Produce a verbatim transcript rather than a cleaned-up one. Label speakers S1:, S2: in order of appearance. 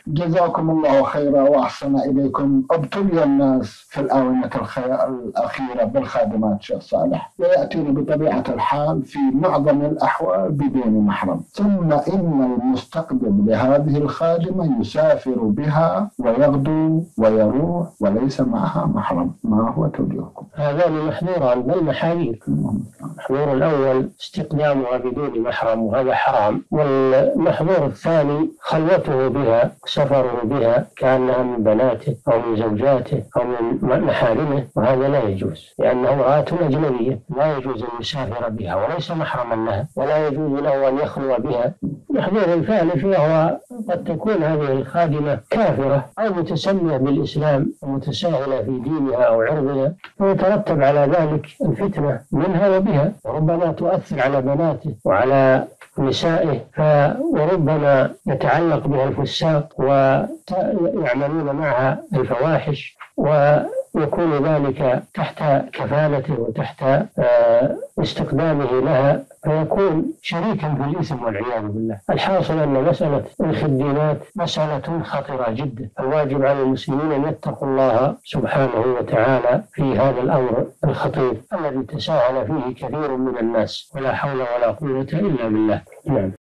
S1: جزاكم الله خيرا وأحسن إليكم. ابتلي الناس في الآونة الأخيرة بالخادمات شيخ صالح، ويأتين بطبيعة الحال في معظم الأحوال بدون محرم، ثم إن المستقبل لهذه الخادمة يسافر بها ويغدو ويروح وليس معها محرم. ما هو توجيهكم؟
S2: هذان محظوران بل محاذير. المحظور الأول استقدامها بدون محرم وهذا حرام، والمحظور الثاني خلوته بها، سفره بها كأنها من بناته أو من زوجاته أو من محارمه، وهذا لا يجوز لأنه امرأة أجنبية لا يجوز أن يسافر بها وليس محرما لها، ولا يجوز له أن يخلو بها. محظور الثالث وهو قد تكون هذه الخادمة كافرة أو متسمية بالإسلام ومتساهلة في دينها أو عرضها، ويترتب على ذلك الفتنة منها وبها، وربما تؤثر على بناته وعلى نسائه، وربما يتعلق بها الفساق ويعملون معها الفواحش، ويكون ذلك تحت كفالته وتحت استقدامه لها، فيكون شريكا في الإثم والعياذ بالله. الحاصل أن مسألة الخدينات مسألة خطيرة جدا، الواجب على المسلمين أن يتقوا الله سبحانه وتعالى في هذا الأمر الخطير الذي تساهل فيه كثير من الناس، ولا حول ولا قوة إلا بالله. نعم.